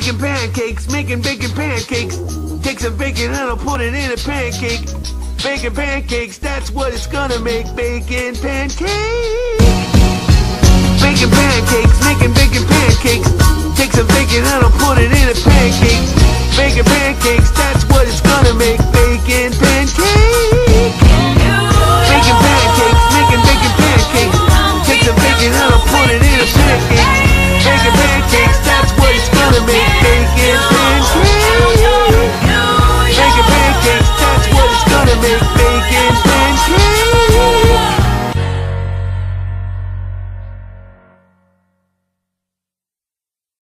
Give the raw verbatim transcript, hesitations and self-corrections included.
Making pancakes, making bacon pancakes. Take some bacon and I'll put it in a pancake. Bacon pancakes, that's what it's gonna make. Bacon pancakes. Making pancakes, making bacon pancakes. Take some bacon and I'll put it in a pancake. Bacon pancakes, that's what it's gonna make. Bacon pancakes.